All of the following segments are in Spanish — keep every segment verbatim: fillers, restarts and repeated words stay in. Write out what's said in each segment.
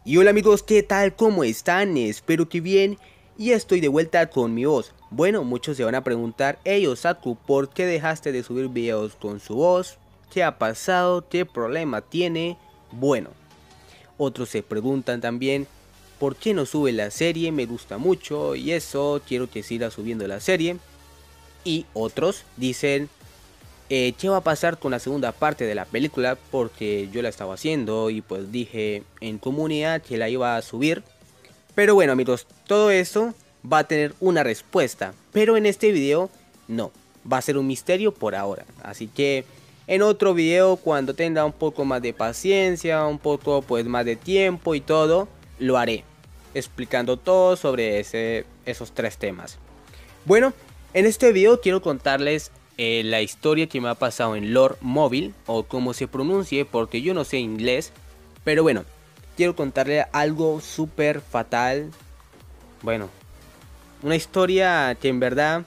Y hola amigos, ¿qué tal? ¿Cómo están? Espero que bien. Y estoy de vuelta con mi voz. Bueno, muchos se van a preguntar, hey Osaku, ¿por qué dejaste de subir videos con su voz? ¿Qué ha pasado? ¿Qué problema tiene? Bueno, otros se preguntan también, ¿por qué no sube la serie? Me gusta mucho y eso, quiero que siga subiendo la serie. Y otros dicen, eh, ¿qué va a pasar con la segunda parte de la película? Porque yo la estaba haciendo y pues dije en comunidad que la iba a subir. Pero bueno amigos, todo eso va a tener una respuesta. Pero en este video no, va a ser un misterio por ahora. Así que en otro video, cuando tenga un poco más de paciencia, un poco pues más de tiempo y todo, lo haré. Explicando todo sobre ese, esos tres temas. Bueno, en este video quiero contarles eh, la historia que me ha pasado en Lore Móvil, o como se pronuncie porque yo no sé inglés. Pero bueno, quiero contarle algo súper fatal. Bueno, una historia que en verdad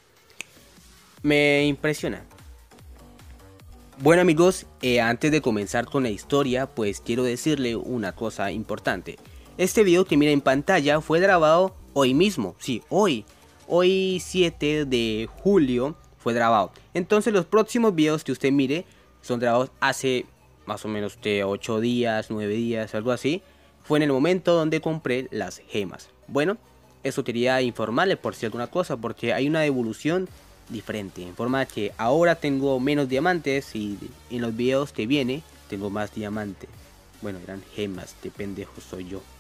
me impresiona. Bueno amigos, eh, antes de comenzar con la historia, pues quiero decirle una cosa importante. Este video que mira en pantalla fue grabado hoy mismo, sí, hoy. Hoy siete de julio fue grabado. Entonces los próximos videos que usted mire son grabados hace más o menos de ocho días, nueve días, algo así. Fue en el momento donde compré las gemas. Bueno, eso quería informarle por si alguna cosa, porque hay una evolución diferente. En forma que ahora tengo menos diamantes y en los videos que viene tengo más diamantes. Bueno, eran gemas, de pendejo soy yo.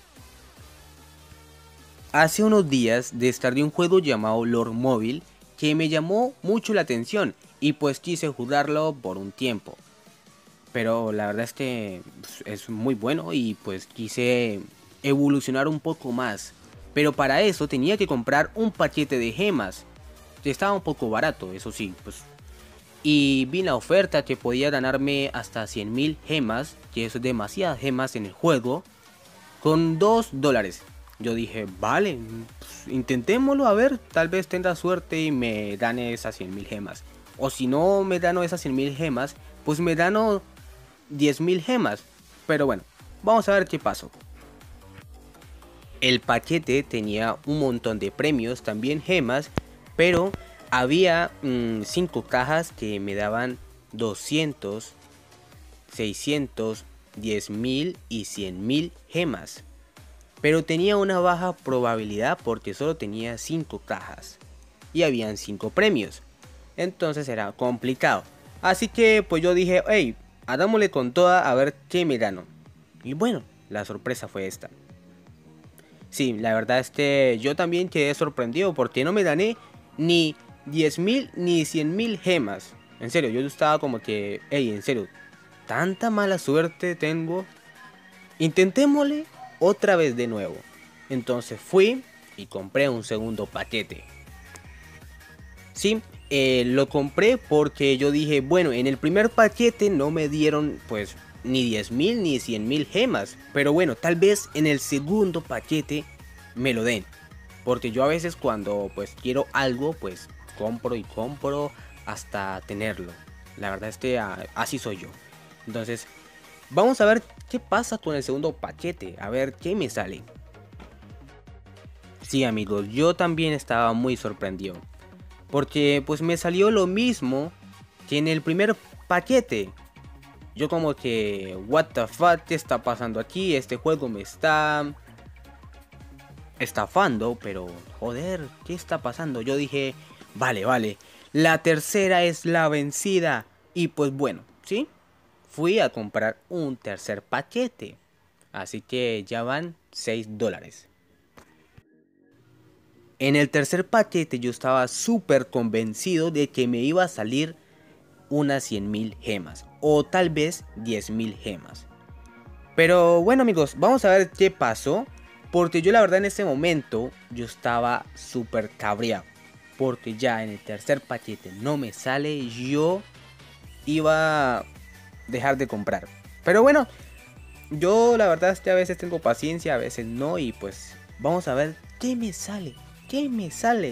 Hace unos días descargué un juego llamado Lore Móvil que me llamó mucho la atención y pues quise jugarlo por un tiempo. Pero la verdad es que es muy bueno y pues quise evolucionar un poco más. Pero para eso tenía que comprar un paquete de gemas. Que estaba un poco barato, eso sí, pues. Y vi la oferta que podía ganarme hasta cien mil gemas, que es demasiadas gemas en el juego, con dos dólares. Yo dije, vale, pues, intentémoslo a ver, tal vez tenga suerte y me gane esas cien mil gemas. O si no me gano esas cien mil gemas, pues me gano diez mil gemas. Pero bueno, vamos a ver qué pasó. El paquete tenía un montón de premios, también gemas, pero había cinco cajas que me daban doscientos, seiscientos, diez mil y cien mil gemas. Pero tenía una baja probabilidad porque solo tenía cinco cajas y habían cinco premios. Entonces era complicado. Así que pues yo dije, hey, hagámosle con toda a ver qué me gano. Y bueno, la sorpresa fue esta. Sí, la verdad es que yo también quedé sorprendido porque no me gané ni diez mil ni cien mil gemas. En serio, yo estaba como que, hey, en serio, tanta mala suerte tengo. Intentémosle otra vez de nuevo. Entonces fui y compré un segundo paquete. Sí, eh, lo compré porque yo dije, bueno, en el primer paquete no me dieron pues ni diez mil ni cien mil gemas. Pero bueno, tal vez en el segundo paquete me lo den. Porque yo a veces cuando pues quiero algo pues compro y compro hasta tenerlo. La verdad es que a, así soy yo. Entonces vamos a ver qué pasa con el segundo paquete. A ver qué me sale. Sí amigos, yo también estaba muy sorprendido. Porque pues me salió lo mismo que en el primer paquete. Yo como que, what the fuck, ¿qué está pasando aquí? Este juego me está estafando, pero joder, ¿qué está pasando? Yo dije, vale, vale, la tercera es la vencida. Y pues bueno, ¿sí? Fui a comprar un tercer paquete. Así que ya van seis dólares. En el tercer paquete yo estaba súper convencido de que me iba a salir unas cien mil gemas. O tal vez diez mil gemas. Pero bueno amigos, vamos a ver qué pasó. Porque yo la verdad en ese momento yo estaba súper cabreado. Porque ya en el tercer paquete no me sale, yo iba a dejar de comprar. Pero bueno, yo la verdad es que a veces tengo paciencia, a veces no. Y pues vamos a ver qué me sale. ¿Qué me sale?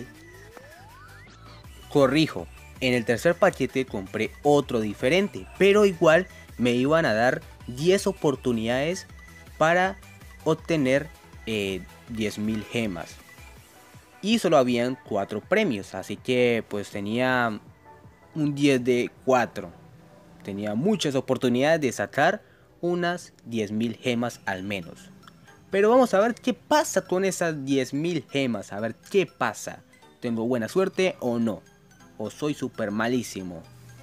Corrijo, en el tercer paquete compré otro diferente. Pero igual me iban a dar diez oportunidades para obtener eh, diez mil gemas. Y solo habían cuatro premios, así que pues tenía un diez de cuatro. Tenía muchas oportunidades de sacar unas diez mil gemas al menos. Pero vamos a ver qué pasa con esas diez mil gemas. A ver qué pasa. ¿Tengo buena suerte o no? ¿O soy súper malísimo?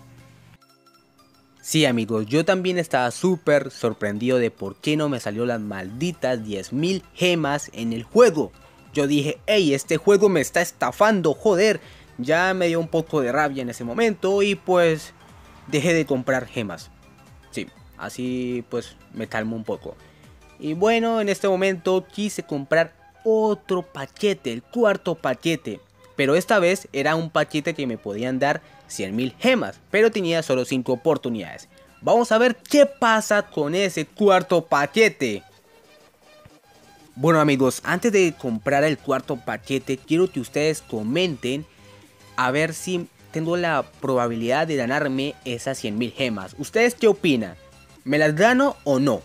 Sí, amigos, yo también estaba súper sorprendido de por qué no me salió las malditas diez mil gemas en el juego. Yo dije, hey, este juego me está estafando, joder. Ya me dio un poco de rabia en ese momento y pues dejé de comprar gemas. Sí, así pues me calmo un poco. Y bueno, en este momento quise comprar otro paquete, el cuarto paquete. Pero esta vez era un paquete que me podían dar cien mil gemas, pero tenía solo cinco oportunidades. Vamos a ver qué pasa con ese cuarto paquete. Bueno, amigos, antes de comprar el cuarto paquete, quiero que ustedes comenten a ver si tengo la probabilidad de ganarme esas cien mil gemas. ¿Ustedes qué opinan? ¿Me las gano o no?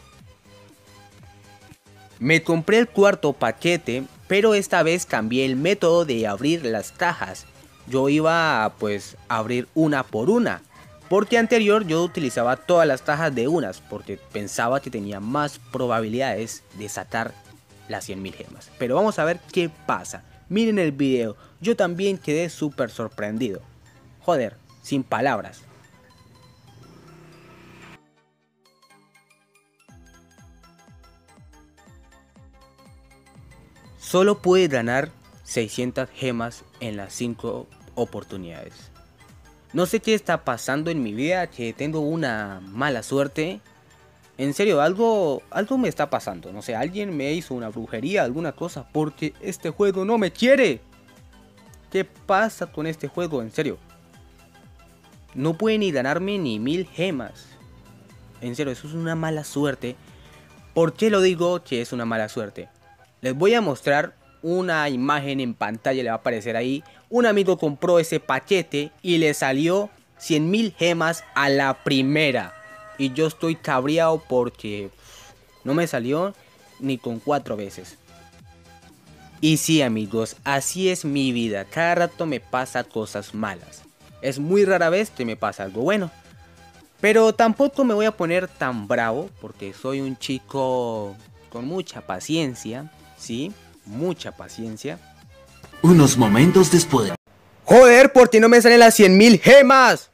Me compré el cuarto paquete, pero esta vez cambié el método de abrir las cajas. Yo iba pues a abrir una por una, porque anterior yo utilizaba todas las cajas de unas, porque pensaba que tenía más probabilidades de sacar las cien mil gemas. Pero vamos a ver qué pasa. Miren el video, yo también quedé súper sorprendido. Joder, sin palabras. Solo pude ganar seiscientas gemas en las cinco oportunidades. No sé qué está pasando en mi vida, que tengo una mala suerte. En serio, algo, algo me está pasando. No sé, alguien me hizo una brujería, alguna cosa, porque este juego no me quiere. ¿Qué pasa con este juego? En serio. No puede ni ganarme ni mil gemas. En serio, eso es una mala suerte. ¿Por qué lo digo que es una mala suerte? Les voy a mostrar una imagen en pantalla, le va a aparecer ahí. Un amigo compró ese paquete y le salió cien mil gemas a la primera. Y yo estoy cabreado porque no me salió ni con cuatro veces. Y sí, amigos, así es mi vida. Cada rato me pasa cosas malas. Es muy rara vez que me pasa algo bueno. Pero tampoco me voy a poner tan bravo porque soy un chico con mucha paciencia. Sí, mucha paciencia. Unos momentos después. ¡Joder! ¿Por qué no me salen las cien mil gemas?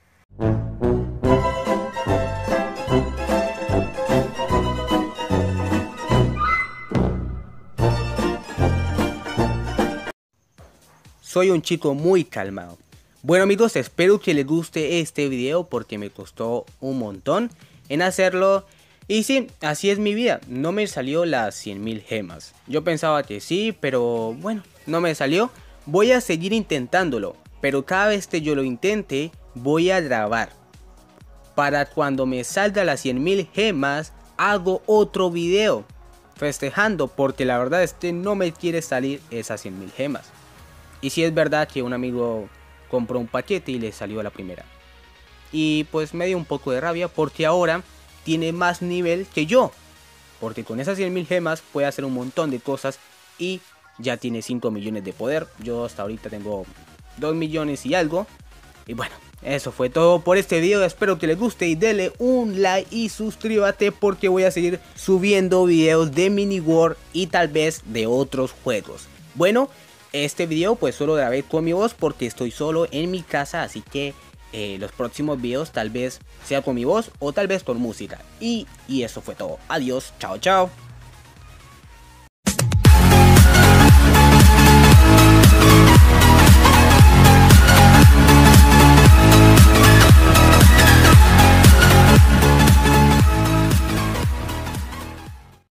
Soy un chico muy calmado. Bueno, amigos, espero que les guste este video porque me costó un montón en hacerlo. Y sí, así es mi vida, no me salió las cien mil gemas. Yo pensaba que sí, pero bueno, no me salió. Voy a seguir intentándolo, pero cada vez que yo lo intente, voy a grabar. Para cuando me salga las cien mil gemas, hago otro video festejando, porque la verdad es que no me quiere salir esas cien mil gemas. Y sí es verdad que un amigo compró un paquete y le salió a la primera. Y pues me dio un poco de rabia porque ahora tiene más nivel que yo, porque con esas cien mil gemas puede hacer un montón de cosas y ya tiene cinco millones de poder. Yo hasta ahorita tengo dos millones y algo. Y bueno, eso fue todo por este video. Espero que les guste y denle un like y suscríbete porque voy a seguir subiendo videos de Mini World y tal vez de otros juegos. Bueno, este video pues solo grabé con mi voz porque estoy solo en mi casa, así que Eh, los próximos videos tal vez sea con mi voz o tal vez con música. Y, y eso fue todo. Adiós, chao, chao.